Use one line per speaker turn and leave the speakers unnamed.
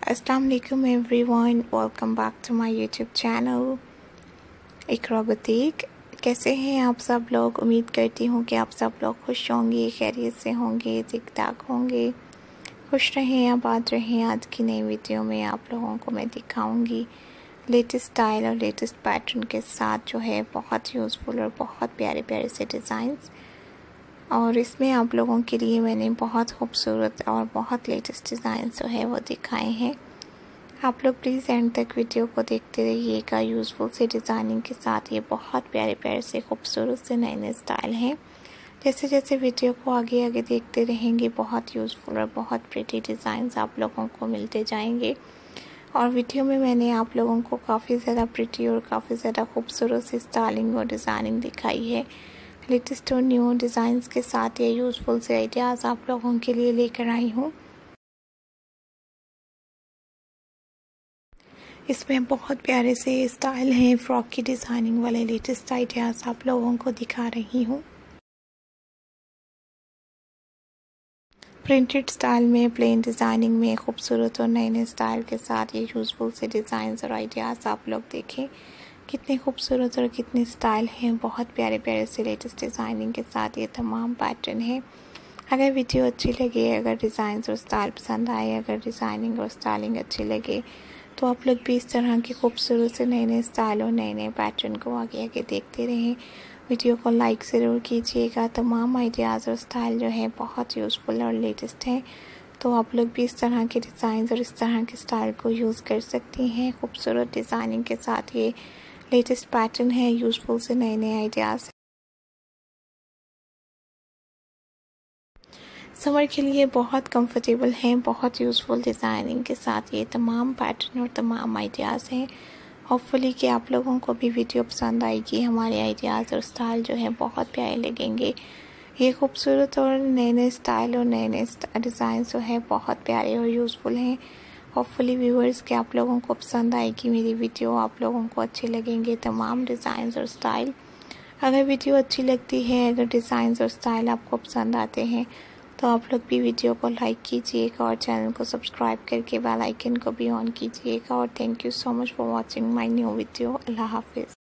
अस्सलाम वालेकुम everyone, welcome back to my YouTube channel Iqra boutique. कैसे हैं आप सब लोग? उम्मीद करती हूँ कि आप सब लोग खुश होंगे, खैरियत से होंगे, ठीक ठाक होंगे। खुश रहें, आबाद रहें। आज की नई वीडियो में आप लोगों को मैं दिखाऊंगी लेटेस्ट स्टाइल और लेटेस्ट पैटर्न के साथ जो है बहुत यूज़फुल और बहुत प्यारे प्यारे से डिज़ाइंस। और इसमें आप लोगों के लिए मैंने बहुत खूबसूरत और बहुत लेटेस्ट डिज़ाइन जो है वो दिखाए हैं। आप लोग प्लीज़ एंड तक वीडियो को देखते रहिएगा। यूज़फुल से डिज़ाइनिंग के साथ ये बहुत प्यारे प्यारे से खूबसूरत से नए नए स्टाइल हैं। जैसे जैसे वीडियो को आगे आगे देखते रहेंगे बहुत यूज़फुल और बहुत प्रिटी डिज़ाइंस आप लोगों को मिलते जाएंगे। और वीडियो में मैंने आप लोगों को काफ़ी ज़्यादा प्रिटी और काफ़ी ज़्यादा खूबसूरत सी स्टाइलिंग और डिज़ाइनिंग दिखाई है। लेटेस्ट और न्यू डिज़ाइंस के साथ ये यूज़फुल से आइडियाज़ आप लोगों के लिए लेकर आई हूँ। इसमें बहुत प्यारे से स्टाइल हैं, फ्रॉक की डिज़ाइनिंग वाले लेटेस्ट आइडियाज़ आप लोगों को दिखा रही हूँ। प्रिंटेड स्टाइल में, प्लेन डिज़ाइनिंग में, खूबसूरत और नए नए स्टाइल के साथ ये यूज़फुल से डिज़ाइंस और आइडियाज़ आप लोग देखें कितने खूबसूरत और कितने स्टाइल हैं। बहुत प्यारे प्यारे से लेटेस्ट डिज़ाइनिंग के साथ ये तमाम पैटर्न है। अगर वीडियो अच्छी लगे, अगर डिज़ाइंस और स्टाइल पसंद आए, अगर डिज़ाइनिंग और स्टाइलिंग अच्छी लगे तो आप लोग भी इस तरह की खूबसूरत से नए नए स्टाइल और नए नए पैटर्न को आगे आगे देखते रहें। वीडियो को लाइक ज़रूर कीजिएगा। तमाम आइडियाज़ और स्टाइल जो है बहुत यूज़फुल और लेटेस्ट हैं, तो आप लोग भी इस तरह के डिज़ाइन और इस तरह के स्टाइल को यूज़ कर सकती हैं। खूबसूरत डिज़ाइनिंग के साथ ये लेटेस्ट पैटर्न है, यूज़फुल से नए नए आइडियाज़। समर के लिए बहुत कंफर्टेबल हैं, बहुत यूज़फुल डिज़ाइनिंग के साथ ये तमाम पैटर्न और तमाम आइडियाज़ हैं। होपफुली कि आप लोगों को भी वीडियो पसंद आएगी। हमारे आइडियाज़ और स्टाइल जो है बहुत प्यारे लगेंगे। ये खूबसूरत और नए नए स्टाइल और नए नए डिज़ाइन जो है बहुत प्यारे और यूज़फुल हैं। होपफुली व्यूअर्स के आप लोगों को पसंद आएगी मेरी वीडियो, आप लोगों को अच्छे लगेंगे तमाम डिज़ाइन और स्टाइल। अगर वीडियो अच्छी लगती है, अगर डिज़ाइन और स्टाइल आपको पसंद आते हैं तो आप लोग भी वीडियो को लाइक कीजिएगा और चैनल को सब्सक्राइब करके बेल आइकन को भी ऑन कीजिएगा। और thank you so much for watching my new video. अल्लाह हाफिज़।